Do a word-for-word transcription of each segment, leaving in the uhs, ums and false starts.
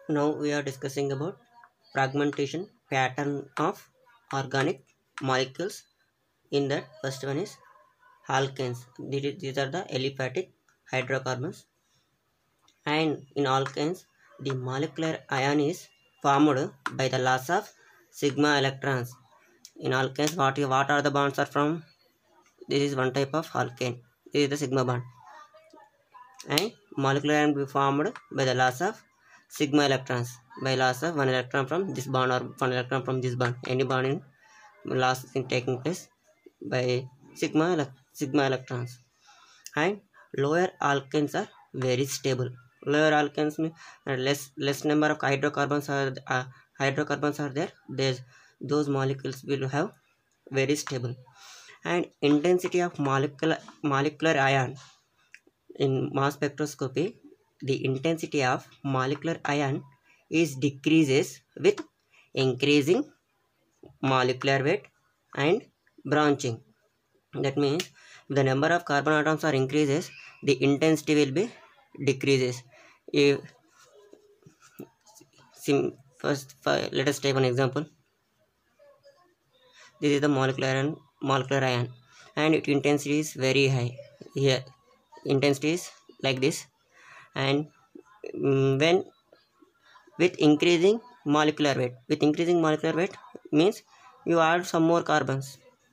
Now we are discussing about fragmentation pattern of organic molecules. In that, first one is alkanes. These are the aliphatic hydrocarbons, and in alkanes the molecular ion is formed by the loss of sigma electrons. In alkanes, what, what are the bonds are from? This is one type of alkane. This is the sigma bond, and molecular ion will be formed by the loss of sigma electrons, by loss of one electron from this bond or one electron from this bond. Any bond in loss is taking place by sigma sigma electrons. And lower alkanes are very stable. Lower alkanes mean uh, less less number of hydrocarbons are uh, hydrocarbons are there. There's those molecules will have very stable. And intensity of molecular molecular ion in mass spectroscopy, the intensity of molecular ion is decreases with increasing molecular weight and branching. That means if the number of carbon atoms are increases, the intensity will be decreases. If sim, first let us take one example. This is the molecular ion, molecular ion, and its intensity is very high. Here intensity is like this, and um, when with increasing molecular weight, with increasing molecular weight means you add some more carbons,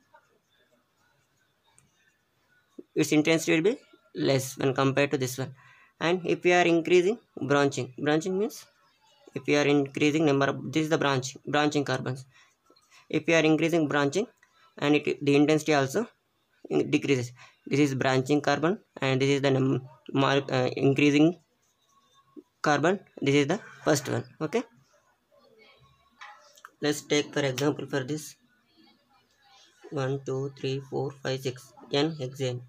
its intensity will be less when compared to this one. And if we are increasing branching, branching means if we are increasing number of, this is the branch branching carbons. If we are increasing branching, and it the intensity also decreases. This is branching carbon, and this is the uh, increasing carbon. This is the first one. Okay, let's take for example for this one two three four five six n hexane,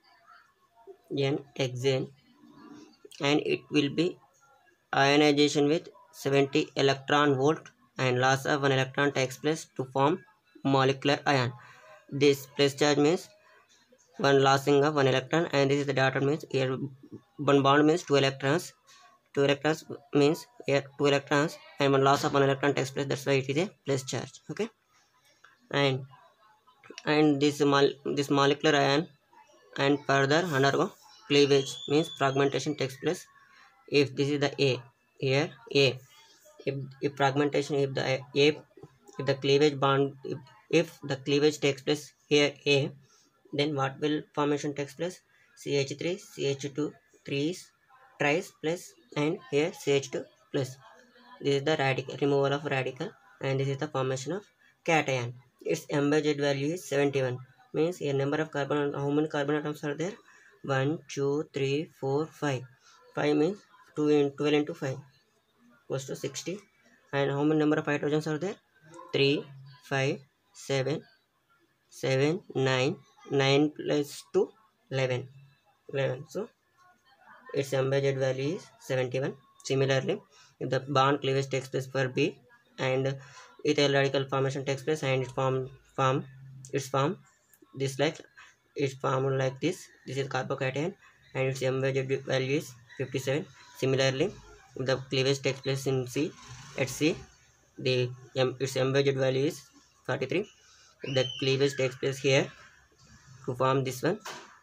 n hexane, and it will be ionization with seventy electron volt, and loss of one electron takes place to form molecular ion. This plus charge means one lossing of one electron, and this is the dotted means here one bond means two electrons. Two electrons means here two electrons, and one loss of one electron takes place. That's why it is a plus charge. Okay, and and this mol this molecular ion and further undergo cleavage means fragmentation takes place. If this is the A, here A, if, if fragmentation, if the A, if the cleavage bond, if, if the cleavage takes place here A, then what will formation takes place? C H three, C H two, threes, tries plus, and here C H two plus. This is the radical removal of radical, and this is the formation of cation. Its embedded value is seventy-one. Means a number of carbon, how many carbon atoms are there? one, two, three, four, five. five means two in twelve into five equals to sixty. And how many number of hydrogens are there? three, five, seven, seven, nine, nine plus two, eleven. eleven. So its embedded value is seventy-one. Similarly, if the bond cleavage takes place for B, and ethyl radical formation takes place, and it form form its form this like it's formed like this. This is carbocation, and its embedded value is fifty-seven. Similarly, if the cleavage takes place in C, at C, the its embedded value is forty-three. If the cleavage takes place here to form this one,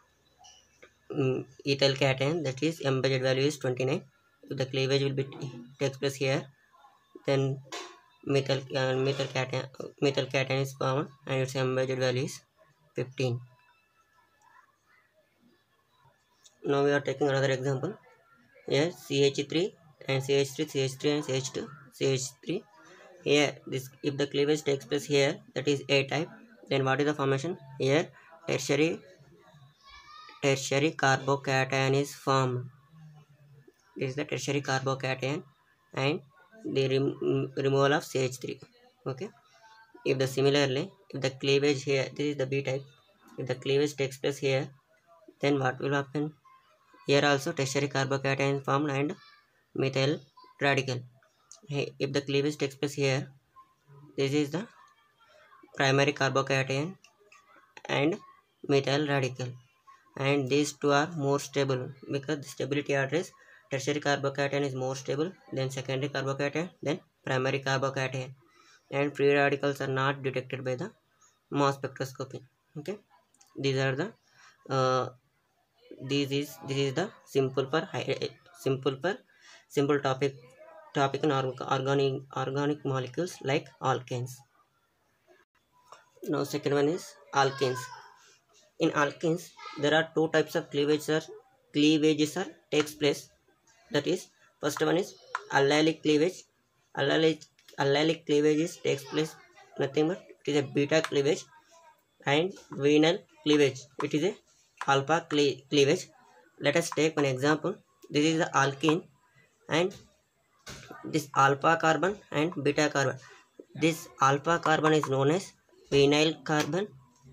um, ethyl cation, that is embedded value is twenty-nine. If the cleavage will be takes place here, then methyl uh, methyl cation methyl cation is formed, and its embedded value is fifteen. Now we are taking another example. Here C H three and C H three, C H three and C H two, C H three. Here this, if the cleavage takes place here, that is A type, then what is the formation? Here tertiary tertiary carbocation is formed. This is the tertiary carbocation, and the rem removal of C H three. Okay, if the similarly, if the cleavage here, this is the B type, if the cleavage takes place here, then what will happen? Here also tertiary carbocation is formed and methyl radical. If the cleavage takes place here, this is the primary carbocation and methyl radical, and these two are more stable because the stability address tertiary carbocation is more stable than secondary carbocation than primary carbocation, and free radicals are not detected by the mass spectroscopy. Okay, these are the uh, this is this is the simple for simple for simple topic topic in organic organic molecules like alkanes. Now second one is alkanes. In alkanes, there are two types of cleavage or cleavages are takes place. That is, first one is allylic cleavage. Allylic allylic cleavage is takes place nothing but it is a beta cleavage, and vinyl cleavage it is a alpha cleavage. Let us take one example. This is the alkene, and this alpha carbon and beta carbon. This alpha carbon is known as vinyl carbon.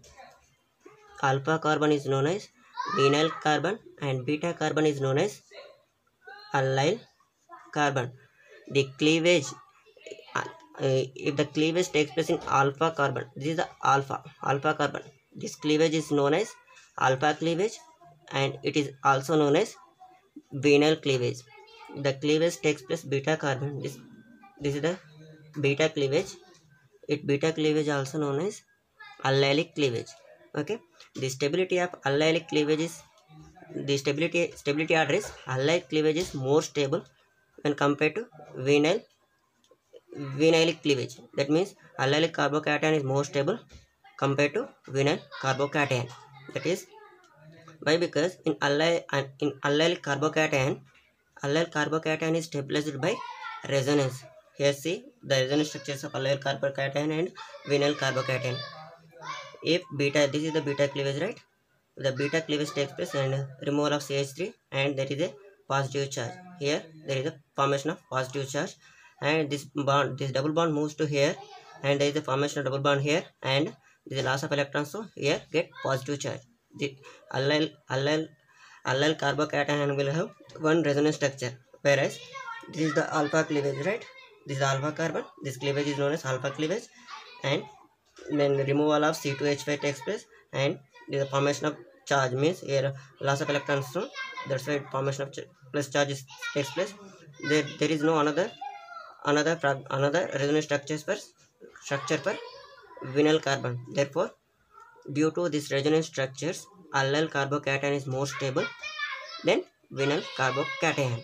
Alpha carbon is known as vinyl carbon, and beta carbon is known as allyl carbon. The cleavage, uh, if the cleavage takes place in alpha carbon, this is the alpha alpha carbon. This cleavage is known as alpha cleavage, and it is also known as vinyl cleavage. The cleavage takes place beta carbon. This this is the beta cleavage. It beta cleavage also known as allylic cleavage. Okay, the stability of allylic cleavage is the stability stability order is allylic cleavage is more stable when compared to vinyl vinylic cleavage. That means allylic carbocation is more stable compared to vinyl carbocation. That is why, because in allyl in allylic carbocation, allyl carbocation is stabilized by resonance. Here see the resonance structures of allyl carbocation and vinyl carbocation. If beta, this is the beta cleavage, right? The beta cleavage takes place and removal of C H three, and there is a positive charge. Here there is a formation of positive charge, and this bond, this double bond moves to here, and there is a formation of double bond here, and there is a loss of electrons, so here get positive charge. The allyl allyl allyl carbocation will have one resonance structure, whereas this is the alpha cleavage, right? This is alpha carbon. This cleavage is known as alpha cleavage, and then removal of C two H five takes place, and the formation of charge means here loss of electrons, so that's why formation of ch plus charge is, takes place. There there is no another another another resonance structures for structure for vinyl carbon. Therefore, due to these resonance structures, allyl carbocation is more stable than vinyl carbocation.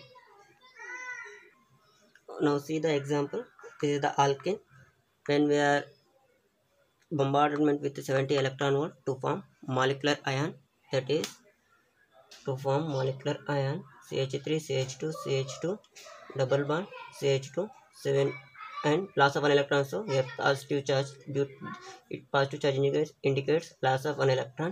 Now see the example. This is the alkene. When we are bombardment with seventy electron volt to form molecular ion, that is to form molecular ion C H three C H two C H two double bond C H two seven, and loss of one electron, so here positive charge, due it positive charge indicates, indicates loss of one electron,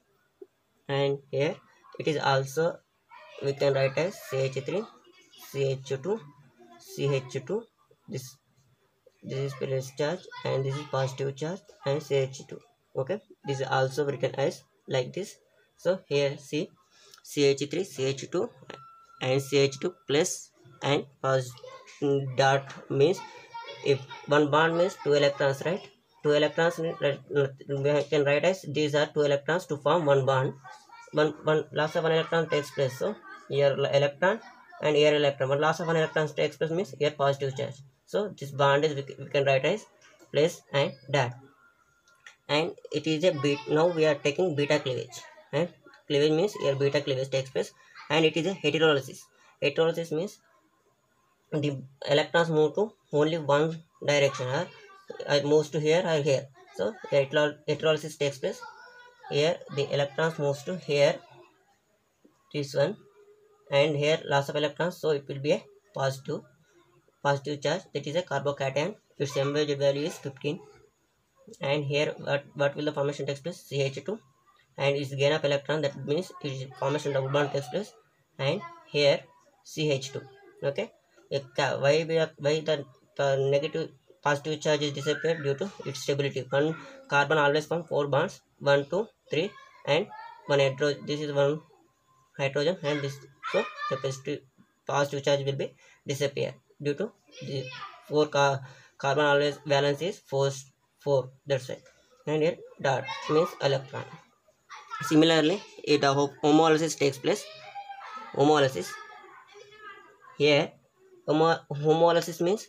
and here it is also we can write as C H three C H two C H two. This this is plus charge and this is positive charge, and C H two. Okay, this is also written as like this. So here see C H three C H two and C H two plus and positive dot means if one bond means two electrons, right? Two electrons we can write as these are two electrons to form one bond. One one loss of one electron takes place, so here electron and here electron. One loss of one electron takes place means here positive charge. So this bond is we can write as plus and dot, and it is a beta. Now we are taking beta cleavage, and cleavage means here beta cleavage takes place, and it is a heterolysis. Heterolysis means the electrons move to only one direction, or it moves to here or here. So heterolysis takes place. Here the electrons moves to here, this one, and here loss of electrons, so it will be a positive positive charge, that is a carbocation. Its M value is fifteen, and here what, what will the formation takes place? C H two, and its gain of electron, that means its formation double bond takes place, and here C H two. Okay, why we are, why the uh, negative positive charge is disappeared? Due to its stability. One carbon always form four bonds, one two three, and one hydrogen. This is one hydrogen, and this, so the positive positive charge will be disappear due to the four car carbon always valence is four four, that's why. And here dot means electron. Similarly, it uh, homolysis takes place. Homolysis Here homo homolysis means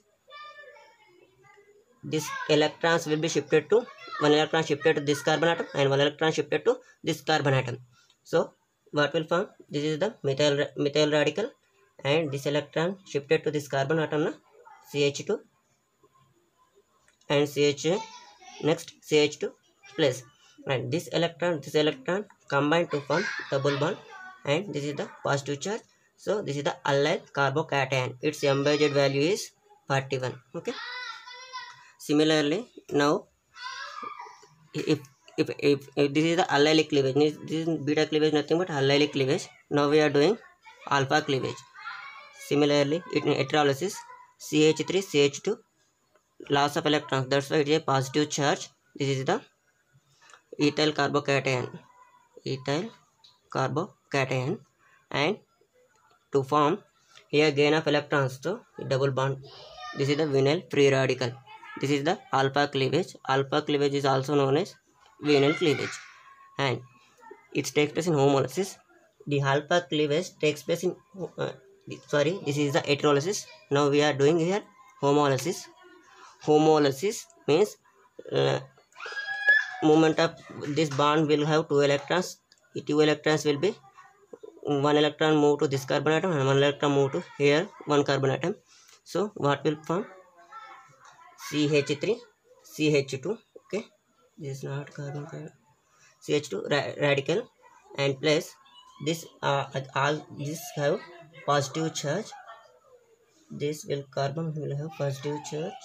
this electrons will be shifted to one electron shifted to this carbon atom and one electron shifted to this carbon atom. So what will form? This is the methyl methyl radical, and this electron shifted to this carbon atom na C H two and C H next C H two plus, and this electron this electron combined to form double bond, and this is the positive charge. So this is the allyl carbocation. Its M by Z value is forty-one. Okay. Similarly, now if if, if, if this is the allylic cleavage, this is beta cleavage nothing but allylic cleavage. Now we are doing alpha cleavage. Similarly, in heterolysis, C H three C H two loss of electrons, that's why it is a positive charge. This is the ethyl carbocation, ethyl carbocation, and to form here gain of electrons, so double bond. This is the vinyl free radical. This is the alpha cleavage. Alpha cleavage is also known as vinyl cleavage, and it takes place in homolysis. The alpha cleavage takes place in uh, sorry this is the heterolysis. Now we are doing here homolysis. Homolysis means uh, movement of this bond will have two electrons. The two electrons will be one electron move to this carbon atom and one electron move to here one carbon atom. So what will form? C H three C H two. Okay, this is not carbon. C H two ra radical, and plus this uh, all this have positive charge. This will carbon will have positive charge.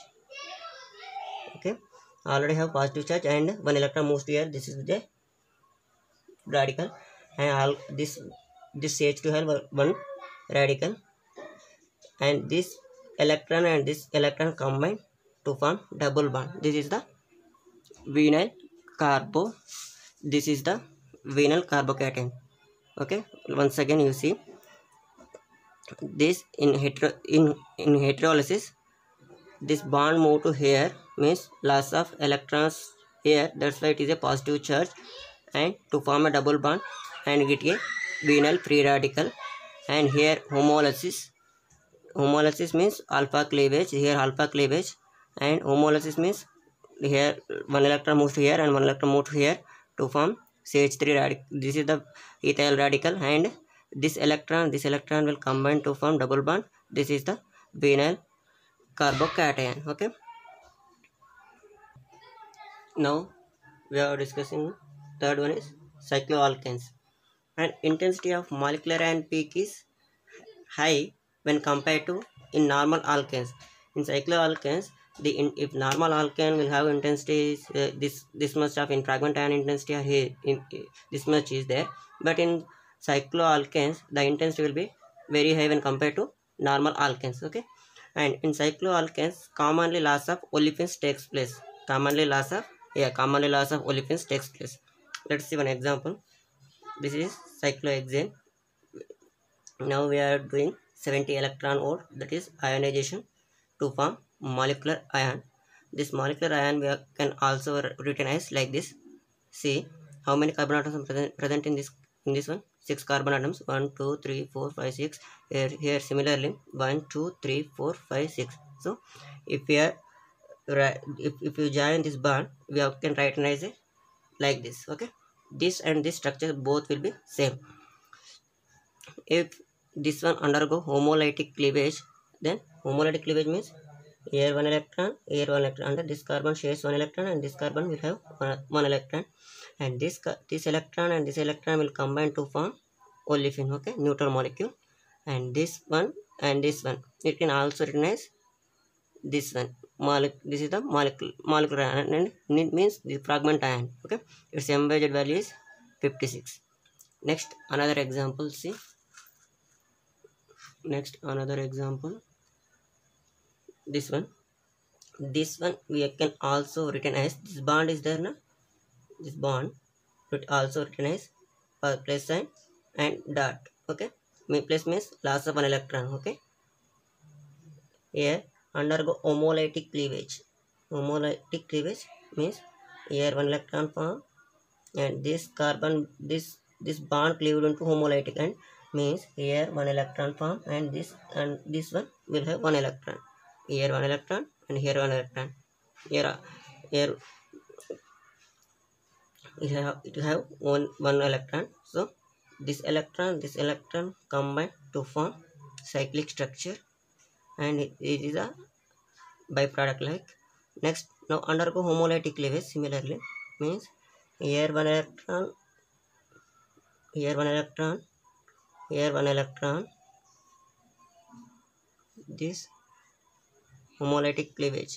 Okay, already have positive charge, and one electron moves to here. This is the radical, and all this this C H two have one radical, and this electron and this electron combine to form double bond. This is the vinyl carbo. This is the vinyl carbocation. Okay, once again you see this in hetero in in heterolysis. This bond move to here means loss of electrons here. That's why it is a positive charge, and to form a double bond and get a vinyl free radical. And here homolysis. Homolysis means alpha cleavage. Here alpha cleavage, and homolysis means here one electron moves to here and one electron moves to here to form C H three radical. This is the ethyl radical, and this electron this electron will combine to form double bond. This is the vinyl carbocation. Okay, now we are discussing third one is cycloalkanes. And intensity of molecular ion peak is high when compared to in normal alkanes. In cycloalkanes, the in, if normal alkane will have intensity uh, this this much of in fragment ion intensity are here in, in this much is there, but in cycloalkanes the intensity will be very high when compared to normal alkanes. Okay, and in cycloalkanes commonly loss of olefins takes place. Commonly loss of yeah commonly loss of olefins takes place. Let's see one example. This is cyclohexane. Now we are doing seventy electron volt, that is ionization, to form molecular ion. This molecular ion we can also written as like this. See how many carbon atoms are present, present in this in this one. Six carbon atoms. One, two, three, four, five, six. Here, here similarly one, two, three, four, five, six. So if we are if if you join this bond, we can write as a like this. Okay, this and this structure both will be same. If this one undergo homolytic cleavage, then homolytic cleavage means here one electron, here one electron. Under this carbon shares one electron, and this carbon will have one, one electron, and this this electron and this electron will combine to form olefin. Okay, neutral molecule, and this one and this one it can also written as this one molecule. This is the molecule molecular ion, and it means the fragment ion. Okay, its M by Z value is fifty-six. Next another example. See. Next another example, this one this one we can also written as this bond is there na, this bond it also written as plus sign and dot. Okay, plus means loss of an electron. Okay, here undergo homolytic cleavage. Homolytic cleavage means here one electron form, and this carbon this this bond cleaved into homolytic, and means here one electron form, and this and this one will have one electron. Here one electron and here one electron. Here here it have it have one one electron. So this electron this electron combine to form cyclic structure, and it, it is a byproduct like. Next, now undergo homolytic cleavage. Similarly, means here one electron, here one electron, here one electron. This homolytic cleavage.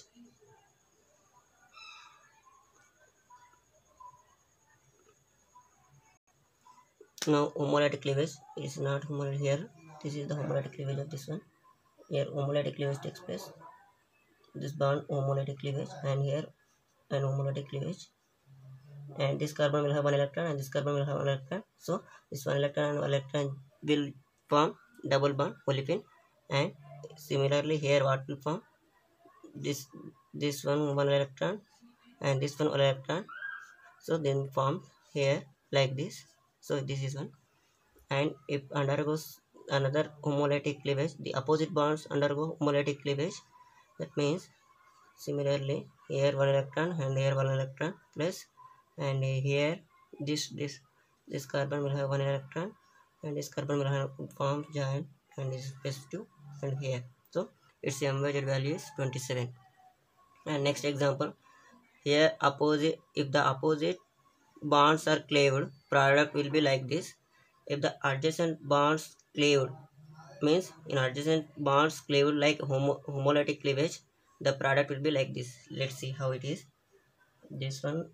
Now homolytic cleavage is not homolytic here. This is the homolytic cleavage of this one. Here homolytic cleavage takes place. This bond homolytic cleavage, and here an homolytic cleavage. And this carbon will have one electron, and this carbon will have one electron. So this one electron and one electron will form double bond olefin. And similarly here what will form? This this one one electron and this one one electron. So then form here like this. So this is one. And if undergoes another homolytic cleavage, the opposite bonds undergo homolytic cleavage. That means similarly here one electron and here one electron plus, and here this this this carbon will have one electron, and this carbon will have form joint, and this is plus two, and here. So its M Y Z value is twenty-seven. And next example, here opposite, if the opposite bonds are cleaved, product will be like this. If the adjacent bonds cleaved, means in adjacent bonds cleaved like homo homolytic cleavage, the product will be like this. Let's see how it is. This one,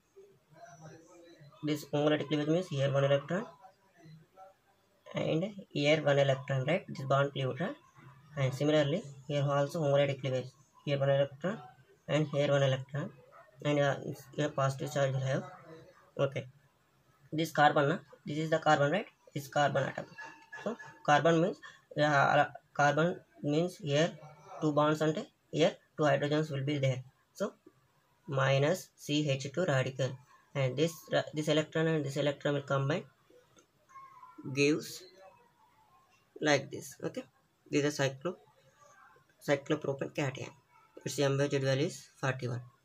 this homolytic cleavage means here one electron and here one electron, right? This bond cleaved, right? And similarly here also homolytic cleavage. Here one electron and here one electron, and uh, here positive charge will have. Okay, this carbon, uh, this is the carbon, right? This carbon atom. So carbon means uh, carbon means here two bonds and here two hydrogens will be there. So minus C H two radical, and this this electron and this electron will combine, gives like this. Okay, this is a cyclo cyclopropane cation. Its M Y Z value is forty-one.